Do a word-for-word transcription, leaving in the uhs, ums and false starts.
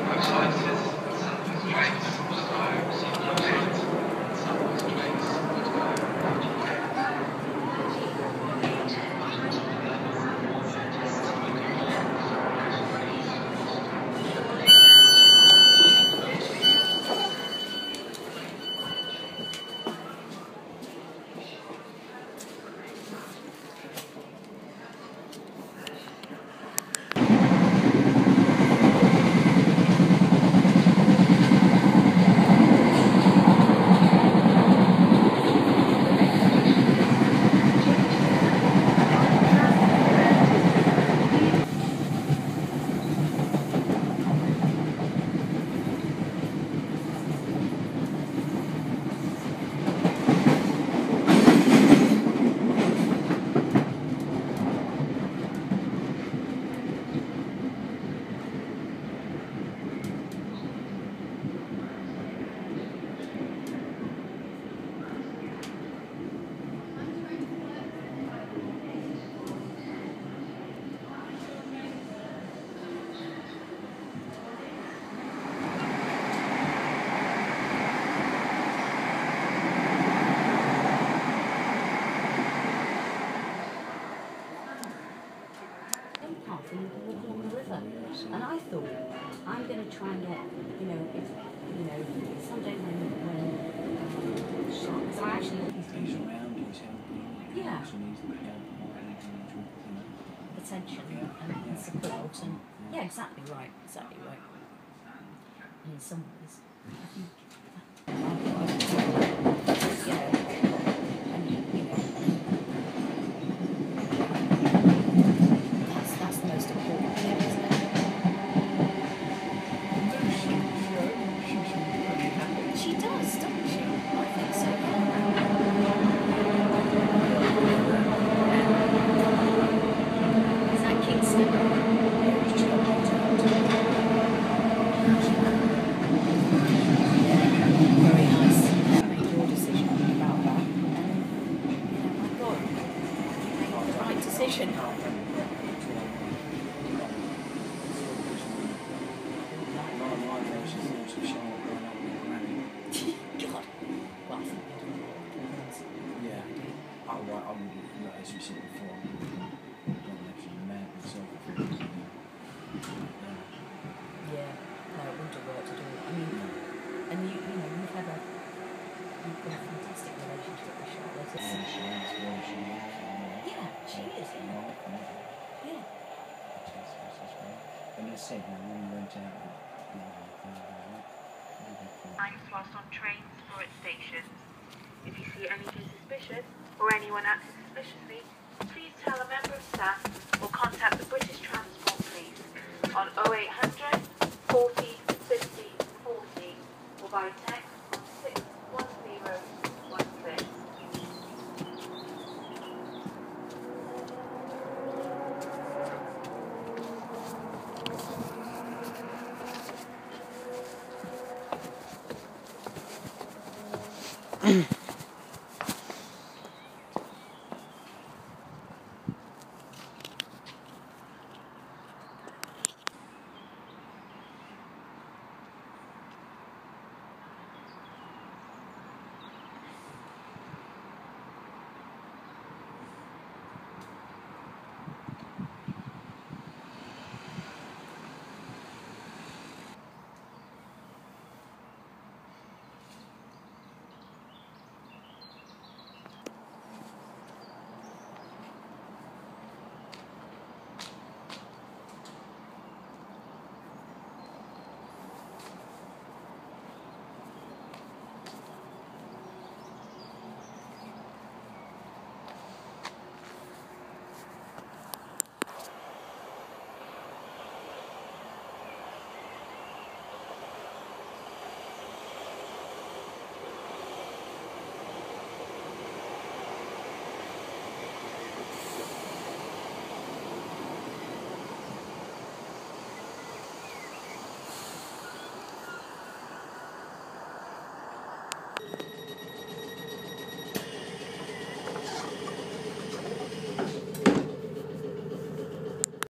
And I thought, I'm going to try and get, you know, if, you know, someday when, when, because I actually... He's around, he's helping. Yeah. So he's the help, attention and, and support and... Yeah, exactly right, exactly right. And in some ways, I think... You know, and, you know, that's, that's the most important thing, isn't it? She does, doesn't she? I think so. Is that Kingston? Yeah, very nice. Make your decision about that. And, you know, my God, you made the right decision. God. Well, I think we do yeah. Oh, right, I would, like, as you said before, I don't actually mad myself. Yeah, no, it wouldn't have worked at all. I mean, and you, you know, you've had a, you've got a fantastic relationship with Charlotte. It's, Yeah, she is, well, she is. yeah, she is. Yeah. Yeah. And as I said, now, when we went out, Lines whilst on trains or at stations. If you see anything suspicious or anyone acting suspiciously, please tell a member of staff or contact the British Transport Police on oh eight hundred, forty, fifty, forty or by text on six one zero one six. Mm.